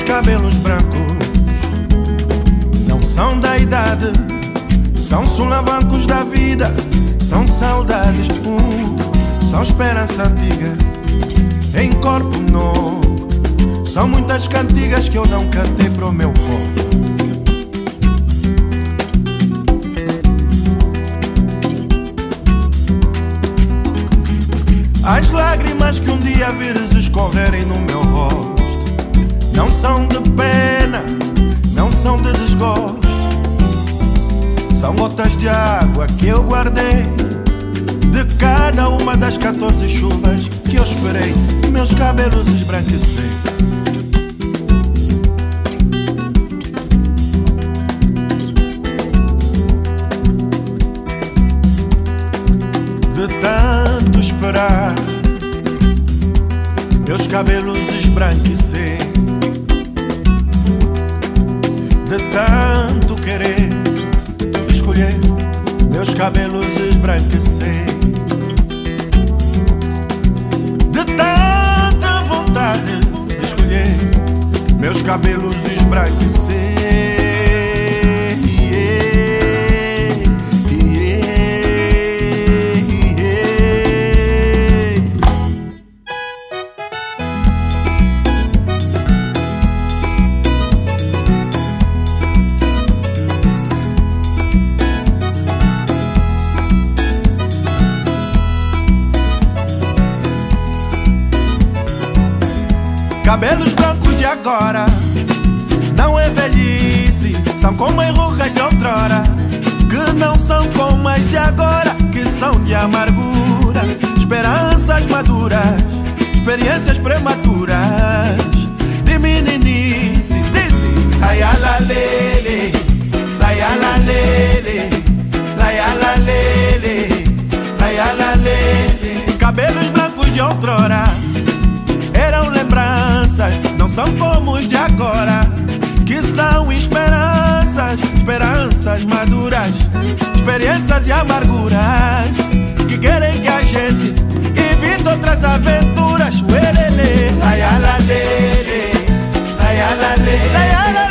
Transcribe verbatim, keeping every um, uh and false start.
cabelos brancos não são da idade, são solavancos da vida, são saudades, uh, são esperança antiga em corpo novo. São muitas cantigas que eu não cantei pro meu povo. As lágrimas que um dia vires escorrerem no meu rosto não são de pena, não são de desgosto. São gotas de água que eu guardei de cada uma das quatorze chuvas que eu esperei meus cabelos esbranquecer. De tanto esperar meus cabelos esbranquecer, de tanto querer escolher meus cabelos esbranquecer, de tanta vontade de escolher meus cabelos esbranquecer. Cabelos brancos de agora não é velhice, são como enrugas de outrora, que não são como as de agora, que são de amargura, esperanças maduras, experiências prematuras, de meninice. Disse laiala lele, laiala lele, laiala lele, laiala lele. Cabelos brancos de outrora eram lembranças, não são como os de agora, que são esperanças, esperanças maduras, experiências e amarguras, que querem que a gente evite outras aventuras. Uelele, laiala lele, laiala lele, laiala